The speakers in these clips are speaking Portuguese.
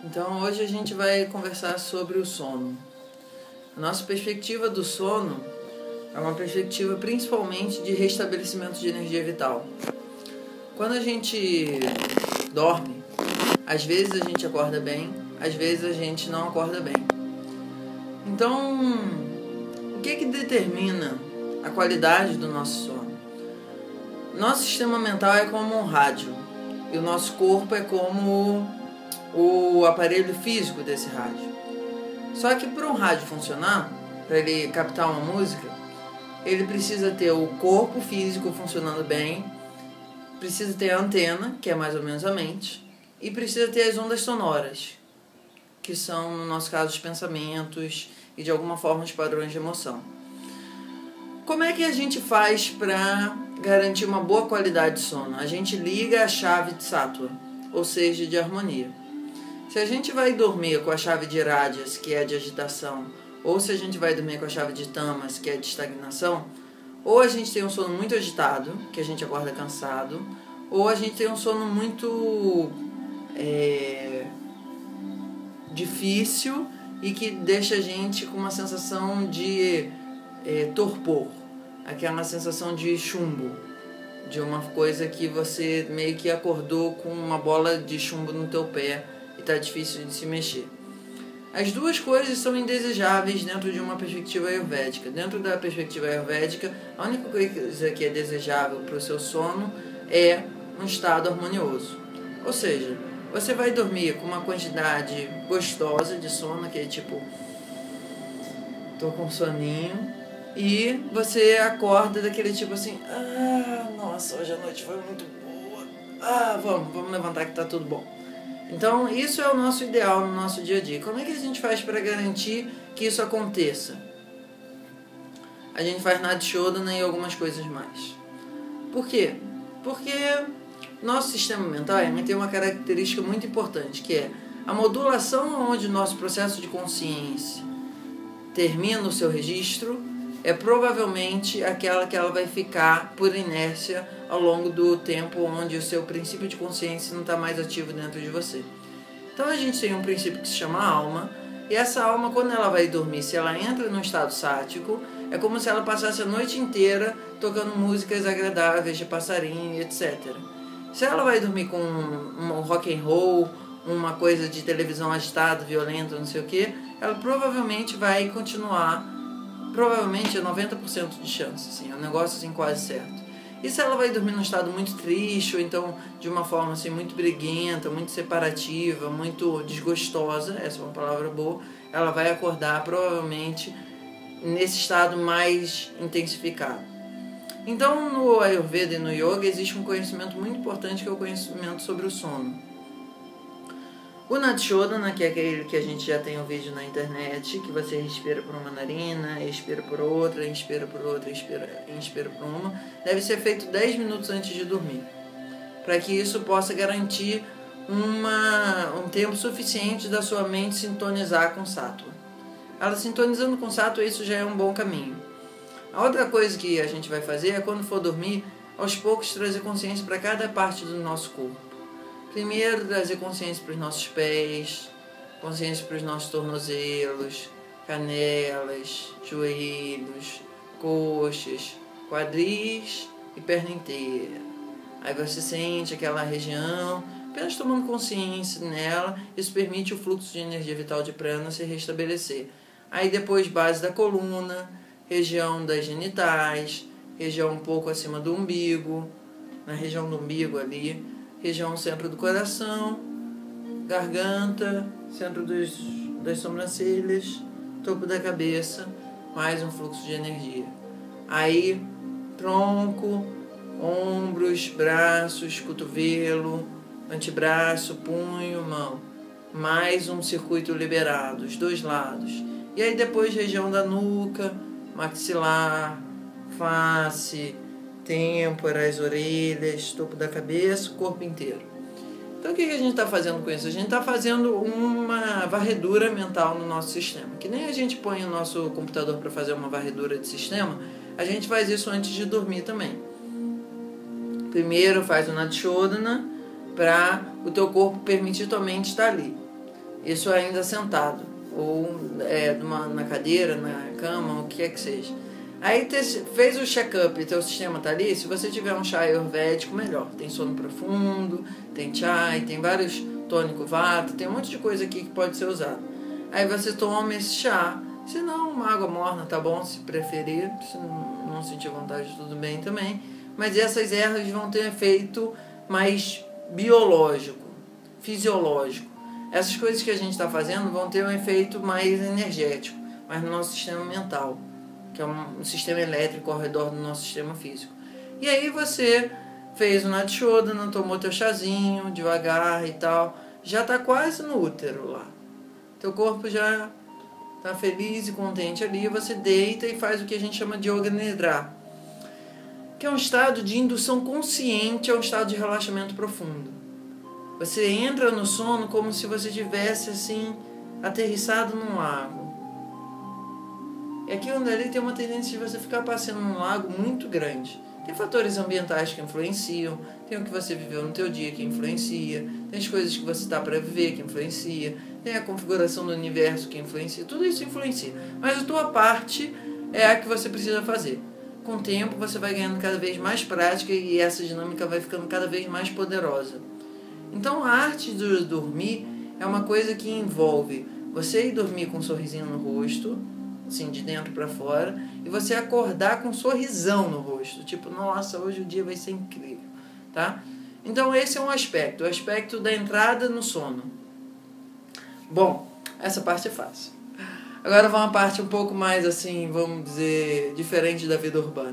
Então hoje a gente vai conversar sobre o sono. A nossa perspectiva do sono é uma perspectiva principalmente de restabelecimento de energia vital. Quando a gente dorme, às vezes a gente acorda bem, às vezes a gente não acorda bem. Então, o que determina a qualidade do nosso sono? Nosso sistema mental é como um rádio e o nosso corpo é como o aparelho físico desse rádio. Só que para um rádio funcionar, para ele captar uma música, ele precisa ter o corpo físico funcionando bem, precisa ter a antena, que é mais ou menos a mente, e precisa ter as ondas sonoras, que são, no nosso caso, os pensamentos e de alguma forma os padrões de emoção. Como é que a gente faz para garantir uma boa qualidade de sono? A gente liga a chave de Sattva, ou seja, de harmonia. Se a gente vai dormir com a chave de Rajas, que é de agitação, ou se a gente vai dormir com a chave de Tamas, que é de estagnação, ou a gente tem um sono muito agitado, que a gente acorda cansado, ou a gente tem um sono muito difícil e que deixa a gente com uma sensação de torpor, aquela sensação de chumbo, de uma coisa que você meio que acordou com uma bola de chumbo no teu pé e está difícil de se mexer. As duas coisas são indesejáveis dentro de uma perspectiva ayurvédica. Dentro da perspectiva ayurvédica, a única coisa que é desejável para o seu sono é um estado harmonioso. Ou seja, você vai dormir com uma quantidade gostosa de sono, que é tipo, tô com soninho, e você acorda daquele tipo assim, nossa, hoje a noite foi muito boa, vamos levantar que tá tudo bom. Então, isso é o nosso ideal no nosso dia a dia. Como é que a gente faz para garantir que isso aconteça? A gente faz Nadishodhana e algumas coisas mais. Por quê? Porque nosso sistema mental tem uma característica muito importante, que é a modulação onde o nosso processo de consciência termina o seu registro, é provavelmente aquela que ela vai ficar por inércia ao longo do tempo onde o seu princípio de consciência não está mais ativo dentro de você. Então a gente tem um princípio que se chama alma, e essa alma, quando ela vai dormir, se ela entra num estado sático, é como se ela passasse a noite inteira tocando músicas agradáveis de passarinho, etc. Se ela vai dormir com um rock and roll, uma coisa de televisão agitada, violenta, não sei o que, ela provavelmente vai continuar. Provavelmente é 90% de chance, assim, é um negócio assim quase certo. E se ela vai dormir num estado muito triste, ou então de uma forma assim muito briguenta, muito separativa, muito desgostosa, essa é uma palavra boa, ela vai acordar provavelmente nesse estado mais intensificado. Então no Ayurveda e no Yoga existe um conhecimento muito importante, que é o conhecimento sobre o sono. O Nadishodhana, que é aquele que a gente já tem um vídeo na internet, que você respira por uma narina, expira por outra, inspira por outra, inspira por uma, deve ser feito 10 minutos antes de dormir, para que isso possa garantir um tempo suficiente da sua mente sintonizar com Sattva. Ela sintonizando com Sattva, isso já é um bom caminho. A outra coisa que a gente vai fazer é, quando for dormir, aos poucos trazer consciência para cada parte do nosso corpo. Primeiro, trazer consciência para os nossos pés, consciência para os nossos tornozelos, canelas, joelhos, coxas, quadris e perna inteira. Aí você sente aquela região, apenas tomando consciência nela, isso permite o fluxo de energia vital de prana se restabelecer. Aí depois, base da coluna, região das genitais, região um pouco acima do umbigo, na região do umbigo ali, região centro do coração, garganta, centro das sobrancelhas, topo da cabeça, mais um fluxo de energia. Aí, tronco, ombros, braços, cotovelo, antebraço, punho, mão. Mais um circuito liberado, os dois lados. E aí depois região da nuca, maxilar, face, têmporas, orelhas, topo da cabeça, corpo inteiro. Então o que a gente está fazendo com isso? A gente está fazendo uma varredura mental no nosso sistema. Que nem a gente põe o nosso computador para fazer uma varredura de sistema, a gente faz isso antes de dormir também. Primeiro faz o Nadishodhana para o teu corpo permitir tua mente estar ali. Isso ainda sentado, ou na cadeira, na cama, o que é que seja. Aí fez o check-up e teu sistema tá ali, se você tiver um chá ayurvédico, melhor. Tem sono profundo, tem chai, tem vários tônico vata, tem um monte de coisa aqui que pode ser usado. Aí você toma esse chá, se não, uma água morna tá bom, se preferir, se não sentir vontade, tudo bem também. Mas essas ervas vão ter efeito mais biológico, fisiológico. Essas coisas que a gente está fazendo vão ter um efeito mais energético, mas no nosso sistema mental, que é um sistema elétrico ao redor do nosso sistema físico. E aí você fez o Nadi Shodhana, tomou teu chazinho devagar e tal, já está quase no útero lá. Teu corpo já está feliz e contente ali, você deita e faz o que a gente chama de Yoga Nidra, que é um estado de indução consciente, é um estado de relaxamento profundo. Você entra no sono como se você tivesse assim aterrissado num lago. E aqui onde ali tem uma tendência de você ficar passeando num lago muito grande. Tem fatores ambientais que influenciam, tem o que você viveu no teu dia que influencia, tem as coisas que você está para viver que influencia, tem a configuração do universo que influencia, tudo isso influencia. Mas a tua parte é a que você precisa fazer. Com o tempo você vai ganhando cada vez mais prática e essa dinâmica vai ficando cada vez mais poderosa. Então a arte de dormir é uma coisa que envolve você ir dormir com um sorrisinho no rosto, assim, de dentro para fora, e você acordar com um sorrisão no rosto, tipo, nossa, hoje o dia vai ser incrível, tá? Então esse é um aspecto, o aspecto da entrada no sono. Bom, essa parte é fácil. Agora vai uma parte um pouco mais assim, vamos dizer, diferente da vida urbana.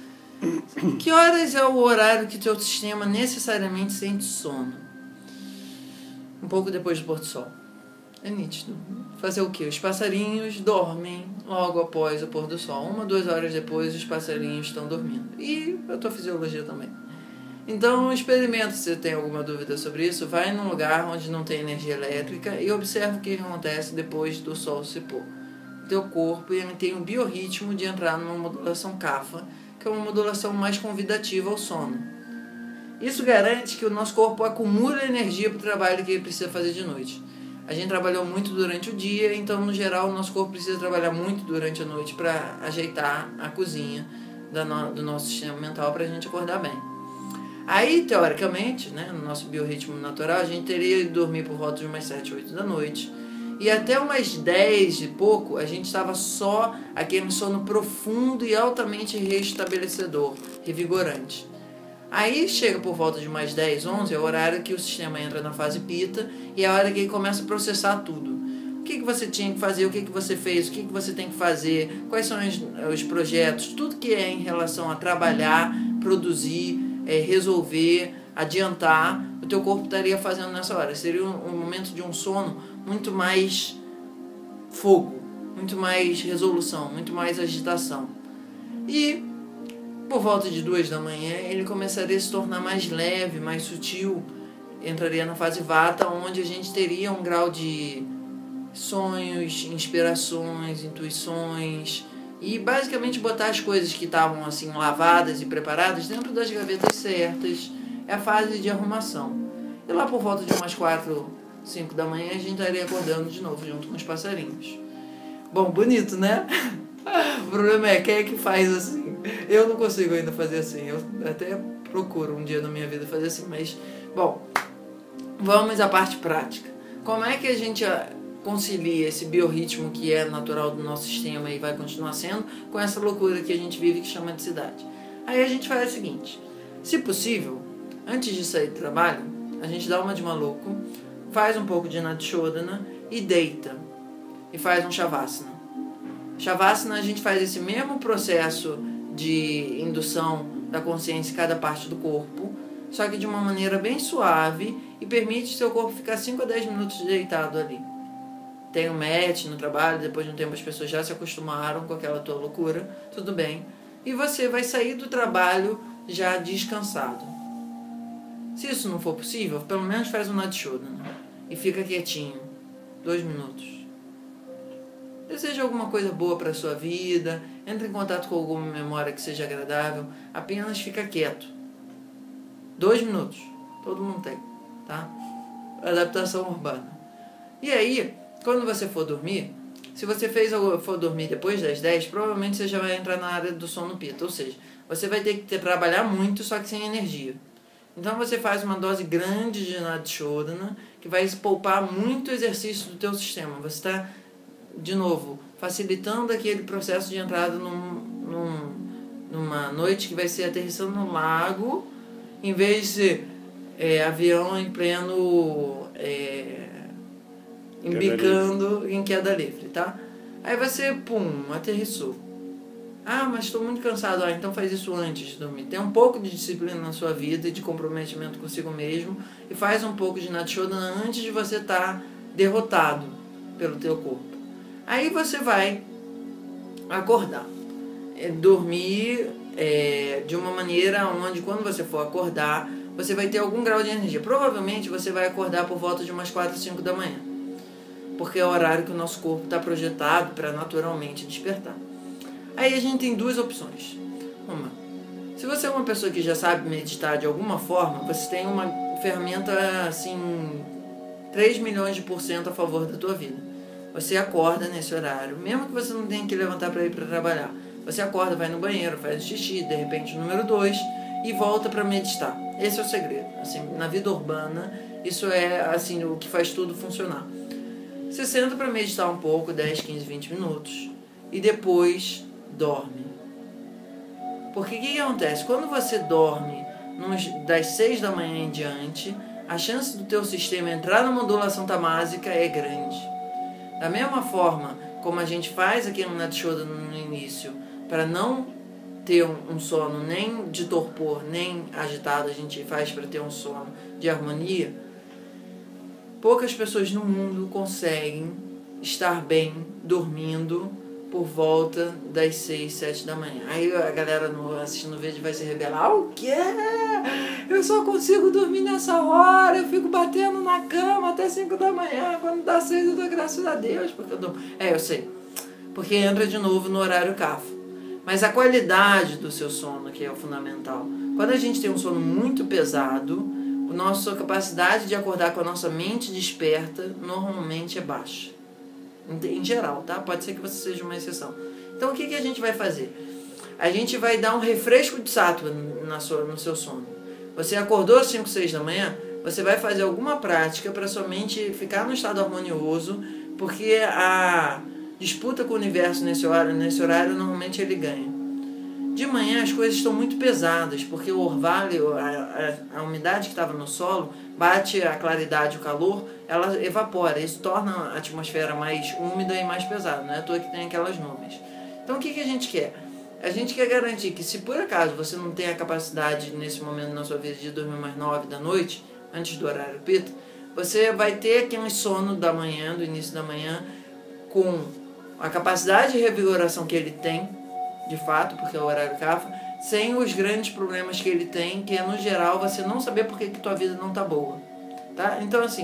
Que horas é o horário que teu sistema necessariamente sente sono? Um pouco depois do pôr do sol. É nítido. Fazer o quê? Os passarinhos dormem logo após o pôr do sol. 1 ou 2 horas depois os passarinhos estão dormindo. E a tua fisiologia também. Então experimenta, se você tem alguma dúvida sobre isso, vai num lugar onde não tem energia elétrica e observa o que acontece depois do sol se pôr. O teu corpo ele tem um biorritmo de entrar numa modulação kapha, que é uma modulação mais convidativa ao sono. Isso garante que o nosso corpo acumula energia para o trabalho que ele precisa fazer de noite. A gente trabalhou muito durante o dia, então, no geral, o nosso corpo precisa trabalhar muito durante a noite para ajeitar a cozinha do nosso sistema mental para a gente acordar bem. Aí, teoricamente, né, no nosso biorritmo natural, a gente teria de dormir por volta de umas 7, 8 da noite. E até umas 10 e pouco, a gente estava só aquele sono profundo e altamente restabelecedor, revigorante. Aí chega por volta de mais 10, 11, é o horário que o sistema entra na fase pita e é a hora que ele começa a processar tudo. O que você tinha que fazer, o que você fez, o que você tem que fazer, quais são os projetos, tudo que é em relação a trabalhar, produzir, resolver, adiantar, o teu corpo estaria fazendo nessa hora. Seria um momento de um sono muito mais fogo, muito mais resolução, muito mais agitação. E por volta de 2 da manhã, ele começaria a se tornar mais leve, mais sutil, entraria na fase vata, onde a gente teria um grau de sonhos, inspirações, intuições, e basicamente botar as coisas que estavam assim lavadas e preparadas dentro das gavetas certas. É a fase de arrumação. E lá por volta de umas 4, 5 da manhã, a gente estaria acordando de novo, junto com os passarinhos. Bom, bonito, né? O problema é, quem é que faz assim? Eu não consigo ainda fazer assim. Eu até procuro um dia na minha vida fazer assim. Mas, bom, vamos à parte prática. Como é que a gente concilia esse biorritmo que é natural do nosso sistema e vai continuar sendo com essa loucura que a gente vive que chama de cidade? Aí a gente faz o seguinte. Se possível, antes de sair do trabalho, a gente dá uma de maluco, faz um pouco de Nadi Shodhana e deita. E faz um Shavasana. Shavasana, a gente faz esse mesmo processo de indução da consciência em cada parte do corpo, só que de uma maneira bem suave e permite seu corpo ficar 5 a 10 minutos deitado ali. Tem um match no trabalho, depois de um tempo as pessoas já se acostumaram com aquela tua loucura, tudo bem. E você vai sair do trabalho já descansado. Se isso não for possível, pelo menos faz um Nadi Shodhana e fica quietinho, 2 minutos. Deseja alguma coisa boa para a sua vida, entre em contato com alguma memória que seja agradável, apenas fica quieto. 2 minutos, todo mundo tem, tá? Adaptação urbana. E aí, quando você for dormir, se você for dormir depois das 10, provavelmente você já vai entrar na área do sono pita, ou seja, você vai ter que trabalhar muito, só que sem energia. Então você faz uma dose grande de Nadshodhana, que vai poupar muito exercício do teu sistema. Você está, de novo, facilitando aquele processo de entrada numa noite que vai ser aterrissando no lago, em vez de ser avião em pleno... embicando em queda livre, tá? Aí você, pum, aterrissou. Ah, mas estou muito cansado. Ah, então faz isso antes de dormir. Tem um pouco de disciplina na sua vida e de comprometimento consigo mesmo e faz um pouco de Nadshodhana antes de você estar derrotado pelo teu corpo. Aí você vai acordar. Dormir de uma maneira onde quando você for acordar, você vai ter algum grau de energia. Provavelmente você vai acordar por volta de umas 4, 5 da manhã. Porque é o horário que o nosso corpo está projetado para naturalmente despertar. Aí a gente tem duas opções. Uma, se você é uma pessoa que já sabe meditar de alguma forma, você tem uma ferramenta assim, 3 milhões de % a favor da tua vida. Você acorda nesse horário, mesmo que você não tenha que levantar para ir para trabalhar. Você acorda, vai no banheiro, faz xixi, de repente número 2, e volta para meditar. Esse é o segredo. Assim, na vida urbana, isso é assim, o que faz tudo funcionar. Você senta para meditar um pouco, 10, 15, 20 minutos, e depois dorme. Porque o que acontece? Quando você dorme das 6 da manhã em diante, a chance do teu sistema entrar na modulação tamásica é grande. Da mesma forma como a gente faz aqui no Nadshodhana no início, para não ter um sono nem de torpor, nem agitado, a gente faz para ter um sono de harmonia. Poucas pessoas no mundo conseguem estar bem dormindo por volta das 6, 7 da manhã. Aí a galera assistindo o vídeo vai se rebelar. O quê? Eu só consigo dormir nessa hora, eu fico batendo na cama até 5 da manhã. Quando dá 6 eu dou graças a Deus porque eu durmo. Eu sei. Porque entra de novo no horário Kapha. Mas a qualidade do seu sono que é o fundamental. Quando a gente tem um sono muito pesado, a nossa capacidade de acordar com a nossa mente desperta normalmente é baixa. Em geral, tá? Pode ser que você seja uma exceção. Então o que a gente vai fazer? A gente vai dar um refresco de sattva no seu sono. Você acordou às 5, 6 da manhã, você vai fazer alguma prática para sua mente ficar no estado harmonioso, porque a disputa com o universo nesse horário normalmente ele ganha. De manhã as coisas estão muito pesadas, porque o orvalho, a umidade que estava no solo, bate a claridade, o calor, ela evapora. Isso torna a atmosfera mais úmida e mais pesada. Não é à toa que tem aquelas nuvens. Então o que a gente quer? A gente quer garantir que se por acaso você não tem a capacidade nesse momento na sua vida de dormir mais 9 da noite, antes do horário pita, você vai ter aquele sono da manhã, do início da manhã, com a capacidade de revigoração que ele tem, de fato, porque é o horário Kapha, sem os grandes problemas que ele tem, que é, no geral, você não saber por que tua vida não tá boa. Tá? Então, assim,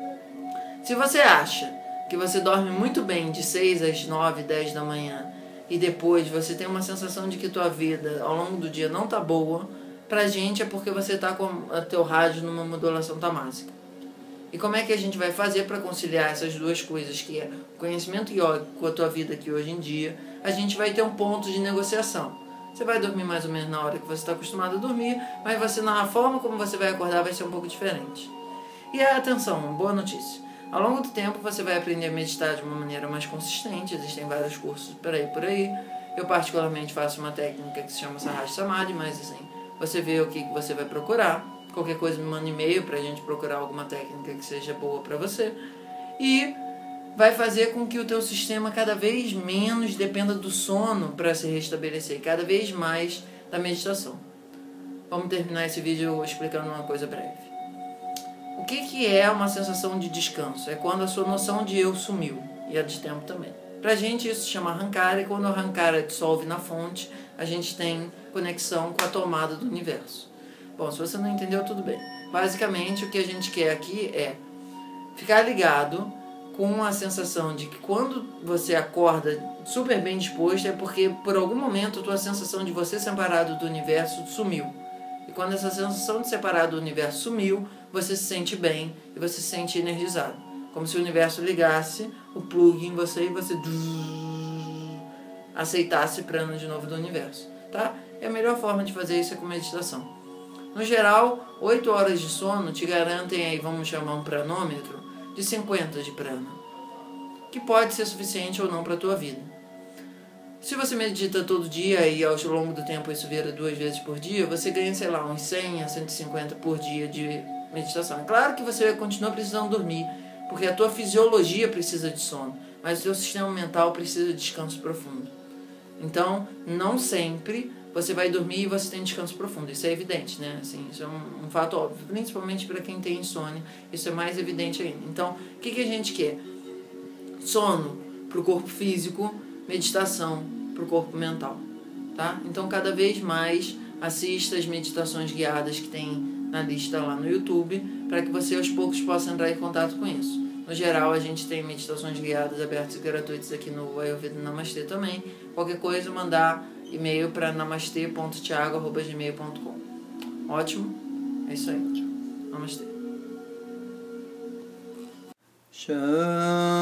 se você acha que você dorme muito bem de 6 às 9, 10 da manhã, e depois você tem uma sensação de que tua vida, ao longo do dia, não tá boa, pra gente é porque você tá com o teu rádio numa modulação tamásica. E como é que a gente vai fazer para conciliar essas duas coisas, que é o conhecimento yoga com a tua vida aqui hoje em dia? A gente vai ter um ponto de negociação. Você vai dormir mais ou menos na hora que você está acostumado a dormir, mas na forma como você vai acordar vai ser um pouco diferente. E atenção, boa notícia. Ao longo do tempo você vai aprender a meditar de uma maneira mais consistente, existem vários cursos por aí. Eu particularmente faço uma técnica que se chama Sahaja Samadhi, mas assim, você vê o que você vai procurar. Qualquer coisa me manda e-mail pra gente procurar alguma técnica que seja boa pra você. E vai fazer com que o teu sistema cada vez menos dependa do sono para se restabelecer, cada vez mais da meditação. Vamos terminar esse vídeo explicando uma coisa breve. O que é uma sensação de descanso? É quando a sua noção de eu sumiu, e a de tempo também. Pra gente isso se chama Ahankara, e quando o Ahankara dissolve na fonte, a gente tem conexão com a tomada do universo. Bom, se você não entendeu, tudo bem. Basicamente, o que a gente quer aqui é ficar ligado com a sensação de que quando você acorda super bem disposto, é porque por algum momento a tua sensação de você separado do universo sumiu. E quando essa sensação de separado do universo sumiu, você se sente bem e você se sente energizado. Como se o universo ligasse o plug em você e você aceitasse prana de novo do universo, tá? E a melhor forma de fazer isso é com meditação. No geral, 8 horas de sono te garantem aí, vamos chamar um pranômetro, de 50 de prana, que pode ser suficiente ou não para a tua vida. Se você medita todo dia e ao longo do tempo isso vira 2 vezes por dia, você ganha, sei lá, uns 100 a 150 por dia de meditação. É claro que você continua precisando dormir, porque a tua fisiologia precisa de sono, mas o teu sistema mental precisa de descanso profundo. Então, não sempre você vai dormir e você tem descanso profundo. Isso é evidente, né? Assim, isso é um fato óbvio. Principalmente para quem tem insônia, isso é mais evidente ainda. Então, o que a gente quer? Sono para o corpo físico, meditação para o corpo mental, tá? Então, cada vez mais assista as meditações guiadas que tem na lista lá no YouTube, para que você aos poucos possa entrar em contato com isso. No geral, a gente tem meditações guiadas abertas e gratuitas aqui no Ayurveda Namastê também. Qualquer coisa, mandar e-mail para namastê.thiago@gmail.com. Ótimo? É isso aí. Namastê.